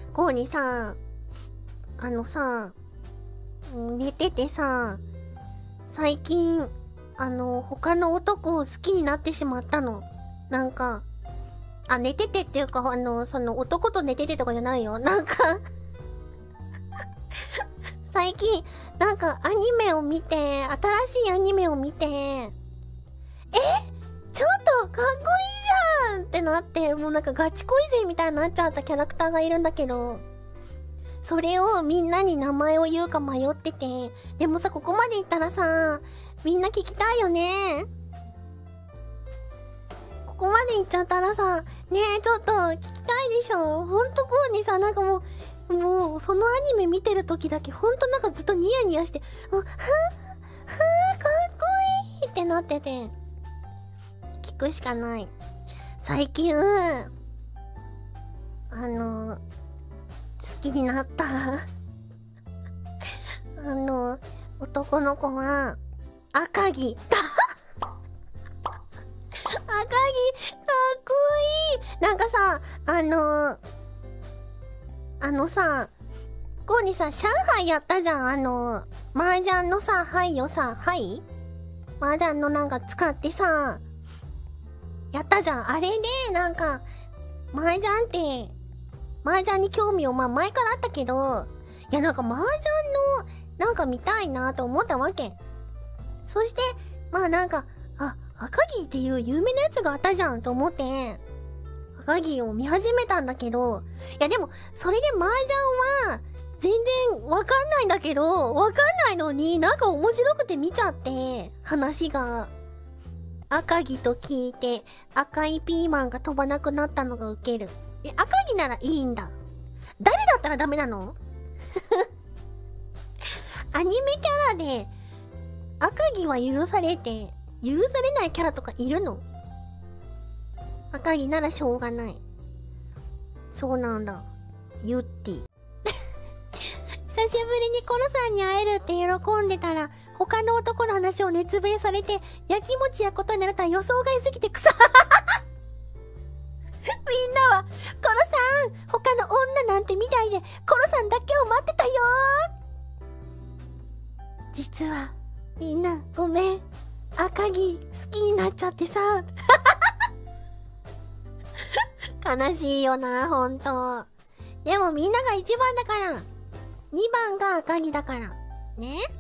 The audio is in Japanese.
こうにさ、寝ててさ、最近、他の男を好きになってしまったの。なんか、寝ててっていうか、男と寝ててとかじゃないよ。なんか最近、なんかアニメを見て、新しいアニメを見て、ちょっとかっこいいじゃんってなって、もうなんかガチ恋勢みたいになっちゃったキャラクターがいるんだけど、それをみんなに名前を言うか迷ってて、でもさ、ここまで言ったらさ、みんな聞きたいよね。ここまで言っちゃったらさ、ねえ、ちょっと聞きたいでしょ。ほんとこうにさ、なんかもう、そのアニメ見てる時だけ、ほんとなんかずっとニヤニヤして、もう、かっこいいってなってて、聞くしかない。最近、好きになった男の子は、赤木。赤木、かっこいい。なんかさ、こうにさ、上海やったじゃん。麻雀のさ、牌をさ、牌麻雀のなんか使ってさ、やったじゃん。あれで、なんか、麻雀に興味を前からあったけど、いやなんか麻雀のなんか見たいなと思ったわけ。そして、なんか、赤木っていう有名なやつがあったじゃんと思って、赤木を見始めたんだけど、いやでも、それで麻雀は、全然わかんないんだけど、わかんないのになんか面白くて見ちゃって、話が。赤木と聞いて、赤いピーマンが飛ばなくなったのがウケる。赤木ならいいんだ。誰だったらダメなのアニメキャラで、赤木は許されないキャラとかいるの？赤木ならしょうがない。そうなんだ。ゆってぃ。久しぶりにコロさんに会えるって喜んでたら、他の男の話を熱弁されて、焼きもちやことになるとは予想外すぎて草。みんなは、コロさん、他の女なんてみたいで、コロさんだけを待ってたよ。実は、みんなごめん。赤木好きになっちゃってさ。悲しいよな、ほんと。でもみんなが1番だから。2番が赤木だから。ね？